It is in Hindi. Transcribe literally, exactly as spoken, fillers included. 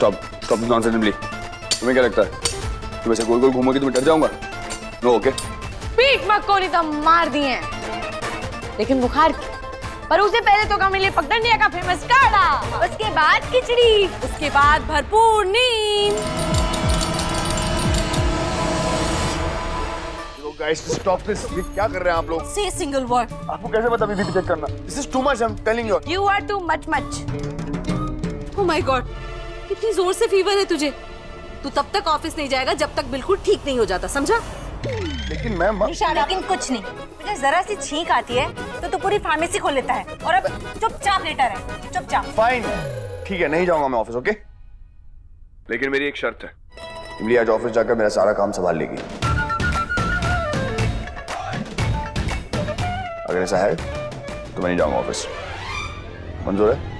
स्टॉप स्टॉप नॉनसेंस इमली। तुम्हें क्या लगता है कि वैसे गोल गोल घूमोगी तो मैं डर जाऊंगा? No okay. पीठ मक्कोनी तो मार दी है, लेकिन बुखार की। पर उससे पहले तो काम लिए पगडंडिया का फेमस काढ़ा, उसके बाद खिचड़ी, उसके बाद भरपूर नींद। Guys, stop this. ये क्या कर रहे हैं आप लोग? Say a single word. आपको कैसे पता बीपी चेक करना? This is too much. I'm telling you. You are too much much. Oh my God, कितनी जोर से फीवर है तुझे। तू तब तक ऑफिस नहीं जाएगा जब तक बिल्कुल ठीक नहीं हो जाता, समझा? लेकिन मैम लेकिन कुछ नहीं, मुझे जरा सी छींक आती है तो तू पूरी फार्मेसी खोल लेता है और अब चुपचाप लेटा रहे, चुपचाप। फाइन, ठीक है, नहीं जाऊंगा मैं ऑफिस, ओके? लेकिन मेरी एक शर्त है। इमली आज ऑफिस जाकर मेरा सारा काम संभाल लेगी। अगर ऐसा है तो मैं नहीं जाऊंगा ऑफिस। मंजूर है?